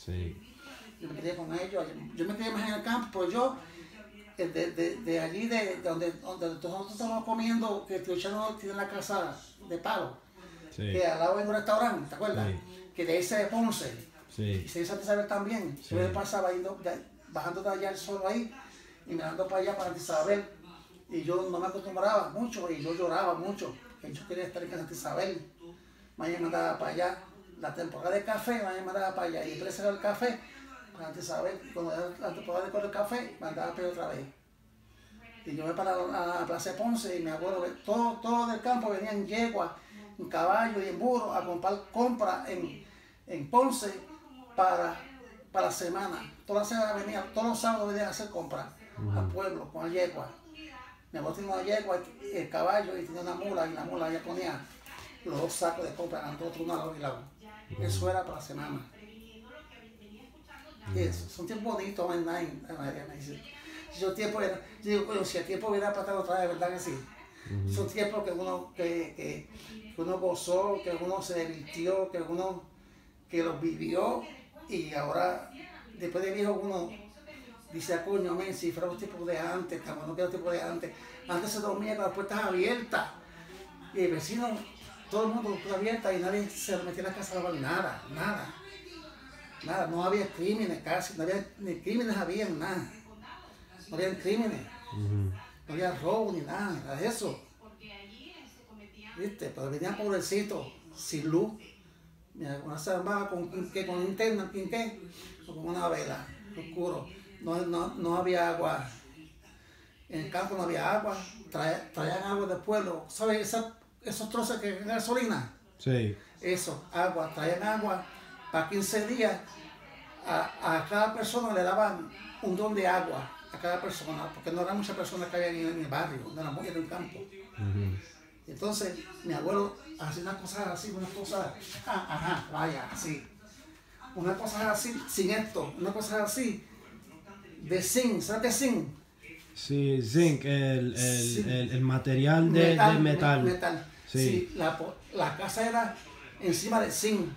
Sí. Yo me crié con ellos. Yo me crié más en el campo, pero yo, de allí, de donde nosotros estamos comiendo, que Tío Chano tiene la casa de palo, Sí. que al lado hay un restaurante, ¿te acuerdas? Sí. Que de ese de Ponce. Sí. Y se hizo Isabel también. Sí. Yo me pasaba bajando de allá el solo ahí y mirando para allá para Isabel. Y yo no me acostumbraba mucho y yo lloraba mucho. Que yo quería estar en Santa Isabel. Me mandaba para allá. La temporada de café me mandaba para allá. Y el precio del café para Santa Isabel. Cuando era la temporada de coger el café, me mandaba para allá otra vez. Y yo me paraba a la Plaza de Ponce y mi abuelo, todo del campo venía en yegua, en caballo y en burro a comprar en Ponce para la semana. Toda la semana venía, todos los sábados venían a hacer compras al pueblo con la yegua. Mi abuelo tenía una yegua, el caballo, y tenía una mula, y la mula ya ponía los 2 sacos de compras, nosotros uno al lado y lado. Eso era para la semana. Son tiempos bonitos, María me dice. Si el tiempo era, yo digo, bueno, si el tiempo hubiera pasado otra vez, ¿verdad que sí? Son tiempos que uno gozó, que uno se divirtió, que los vivió, y ahora, después de viejo, uno dice, coño, si fuera un tipo de antes, tan bueno que era un tipo de antes. Antes se dormía con las puertas abiertas, y el vecino, todo el mundo con las puertas abiertas, y nadie se metía en la casa a lavar nada, no había crímenes casi, no había, ni crímenes habían, nada. No había crímenes, no había robo ni nada de eso. ¿Viste? Pero venían pobrecitos, sin luz. Una se armaba con linterna, o con una vela, oscuro. No había agua. En el campo no había agua. Traían agua del pueblo. ¿Sabes esos trozos que en gasolina? Sí. Eso, agua. Traían agua para 15 días. A cada persona le daban un don de agua. A cada persona, porque no eran muchas personas que había en el barrio, no eran muy en el campo. Entonces, mi abuelo hacía unas cosas así, así. Unas cosas así, sin esto, unas cosas así, de zinc, ¿sabes qué es zinc? Sí, zinc, el material de metal. Metal. Sí. Sí, la casa era encima del zinc,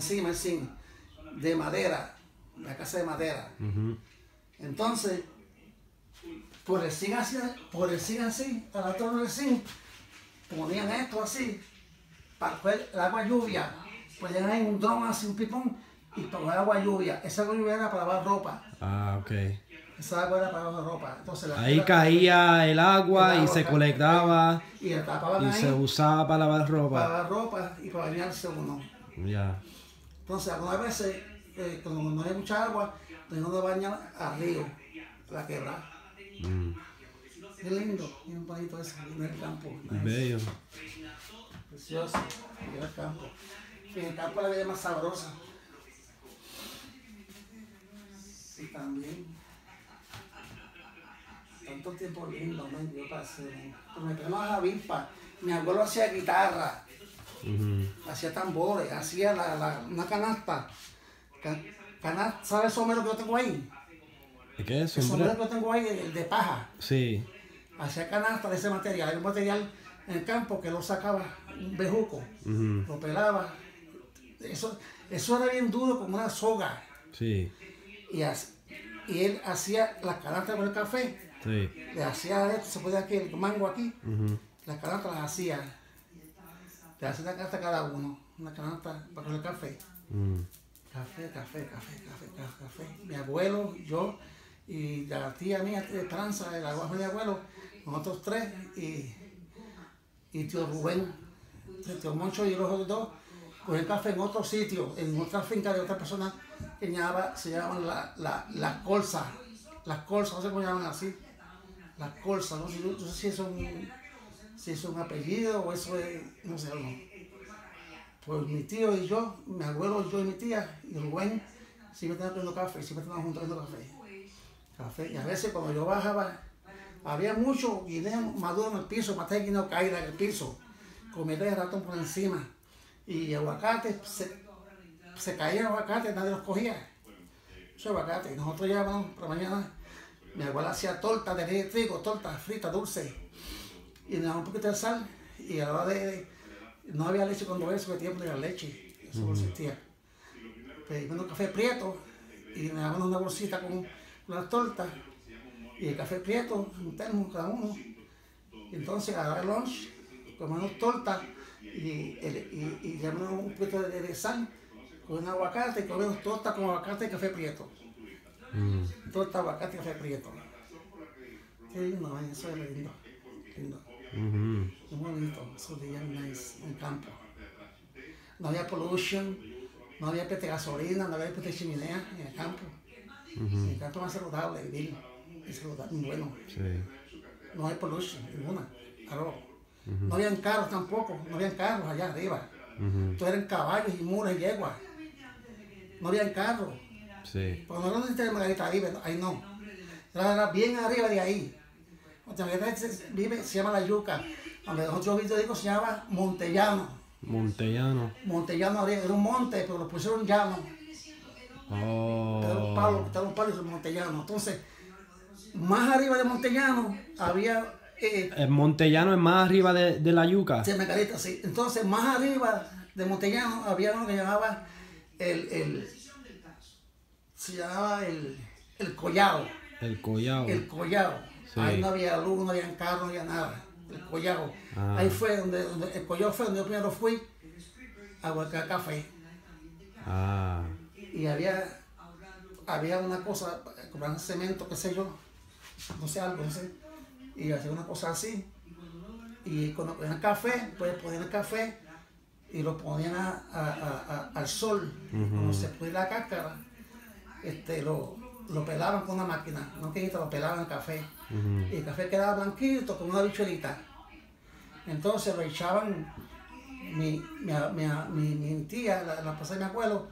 de madera, la casa de madera. Entonces, por el zinc así, al otro del zinc, ponían esto así, para coger el agua lluvia, ponían ahí un dron así, un pipón, y para coger agua lluvia. Esa agua lluvia era para lavar ropa. Ah, ok. Esa agua era para lavar ropa. Entonces, ahí caía el agua y se colectaba y ahí, se usaba para lavar ropa. Para lavar ropa y para bañarse uno. Ya. Entonces, algunas veces, cuando no hay mucha agua, pues uno baña al río, la quebrada. Qué lindo, y un palito ese en el campo. Bello. Precioso, en el campo. Y en el campo la vida es más sabrosa. Y también, tanto tiempo lindo, ¿no? Yo pasé. Pero me quedó las avispas. Mi abuelo hacía guitarra, hacía tambores, hacía una canasta. ¿Sabes el sombrero que yo tengo ahí? ¿Qué es? El sombrero que yo tengo ahí, el de paja. Sí. Hacía canasta de ese material. Hay un material en el campo que lo sacaba un bejuco, lo pelaba. Eso era bien duro como una soga. Sí. Y él hacía las canastas con el café. Sí. Le hacía esto, se podía aquí, el mango aquí. Las canastas las hacía. Le hacía una canasta a cada uno. Una canasta para coger el café. Café. Mi abuelo, yo y la tía mía, Esperanza, el abuelo de mi abuelo, nosotros 3 y tío Rubén, tío Moncho y los otros 2, cogían café en otro sitio, en otra finca de otra persona que se llamaban las colzas. Las colzas, no sé cómo llaman así. Las colzas, no sé si es un apellido o eso es, no sé, no. Pues mi tío y yo, mi abuelo, yo y mi tía, y Rubén, siempre estaban tomando café, siempre estaban juntos tomando café. Y a veces cuando yo bajaba, había mucho guineo maduro en el piso, maté guineo caída en el piso, comía de ratón por encima. Y aguacate, se caían aguacates, nadie los cogía. Eso es aguacate. Y nosotros llevábamos por la mañana, mi abuela hacía torta de trigo, torta frita, dulce. Y le daba un poquito de sal, y a la hora no había leche cuando eso, que tiempo de la leche, eso no existía. Pedimos un café prieto, y me daban una bolsita con las tortas y el café prieto, un termo cada uno. Y entonces agarraba el lunch, comíamos tortas y llamamos un poquito de sal con un aguacate y comíamos torta con aguacate y café prieto. Torta, aguacate y café prieto. Qué lindo, eso es lindo. Lindo. Muy bonito, esos días nice, en campo. No había pollution, no había peste de gasolina, no había peste de chimenea en el campo. En el campo más saludable vivir, es saludable, muy bueno. Sí. No hay pollution, ninguna, claro. No habían carros tampoco, no habían carros allá arriba. Todo eran caballos y mulas y yeguas. No habían carros. Sí. Cuando no necesité Margarita ahí no. Era bien arriba de ahí. Margarita vive, se llama La Yuca. Donde nosotros vivimos se llama Montellano. Montellano. Montellano arriba, era un monte, pero lo pusieron llano. Oh. Era un palo y el Montellano. Entonces, más arriba de Montellano había... El Montellano es más arriba de La Yuca. Sí, Margarita, sí. Entonces, más arriba de Montellano había uno que llamaba se llamaba el Collao. El Collao. El Collao. Sí. Ahí no había luz, no había carro, no había nada. El Collao. Ahí fue donde el Collao fue donde yo primero fui a huacar café. Y había una cosa, compraban cemento, qué sé yo, no sé, algo, no sé. Y hacía una cosa así. Y cuando ponían café, pues ponían el café y lo ponían al sol. Cuando se pone la cáscara, lo pelaban con una máquina, no que lo pelaban el café. Y el café quedaba blanquito con una bichuelita. Entonces lo echaban, mi tía, la esposa de mi abuelo,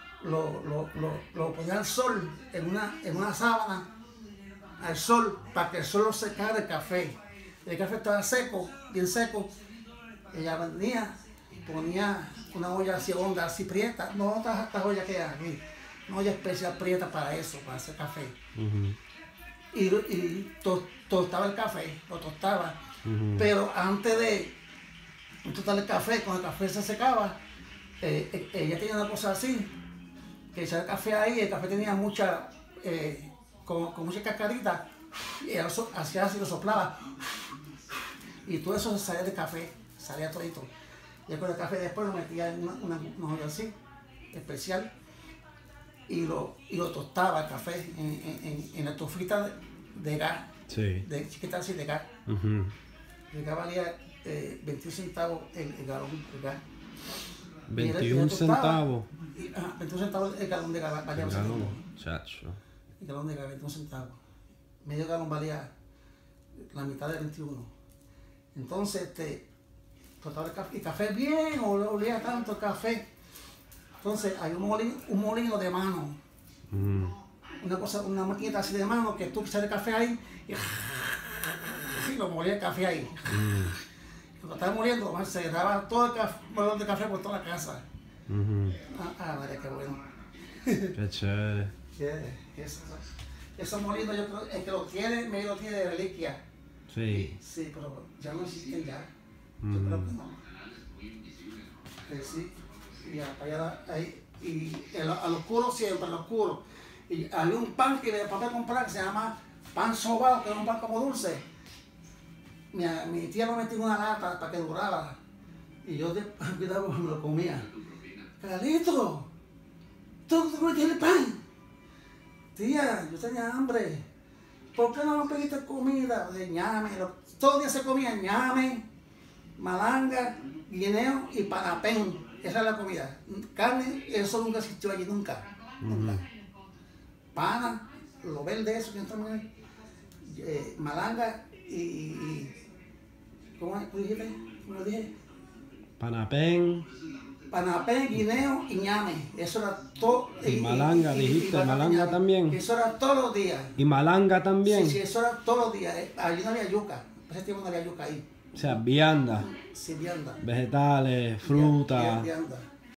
lo ponía al sol, en una sábana, al sol, para que el sol lo secara el café. El café estaba seco, bien seco. Ella venía, ponía una olla así honda, así prieta, no estas ollas que hay aquí, una olla especial prieta para eso, para hacer café. Y tostaba el café, lo tostaba. Pero antes de tostar el café, cuando el café se secaba, ella tenía una cosa así, que echaba el café ahí, el café tenía mucha, con mucha cascarita, y ella hacía así, lo soplaba, y todo eso salía del café, salía todito. Y con el café después lo metía en una olla así, especial, y lo tostaba el café en la estufita de gas, de chiquita así de gas. El gas valía 21 centavos el galón de gas. 21 centavos. 21 centavos el galón de gas valía. El galón, chacho. El galón de gas, 21 centavos. Medio galón valía la mitad de 21. Entonces, tostaba el café. Y café bien, olía tanto el café. Entonces, hay un molino de mano. Una maquinita así de mano que tú echas el café ahí y lo molía el café ahí. Cuando estaba muriendo, se daba todo el molón de café por toda la casa. María, qué bueno. Qué chévere. Esos molinos, yo creo, el que lo tiene, medio lo tiene de reliquia. Sí. Sí, pero ya no existen ya. Yo creo que no. Sí, y allá ahí, y al oscuro siempre, al oscuro. Y había un pan que mi papá compraba que se llama pan sobao, que era un pan como dulce. Mi tía lo metía en una lata para que durara. Y yo de cuidado me lo comía. Carlito, ¿tú no tienes pan? Tía, yo tenía hambre. ¿Por qué no me pediste comida? De ñame. Todos los días se comía ñame, malanga, guineo y panapén. Esa es la comida. Carne, eso nunca existió allí, nunca. Pana, lo verde, eso que entramos ahí. Malanga y ¿cómo dijiste? ¿Cómo dije? Panapén. Panapén, guineo y ñame. Eso era todo. Y malanga, dijiste, malanga también. Eso era todos los días. ¿Y malanga también? Sí, eso era todos los días. Allí no había yuca. En ese tiempo no había yuca ahí. O sea, vianda. Sí, vianda. Vegetales, fruta. Vianda.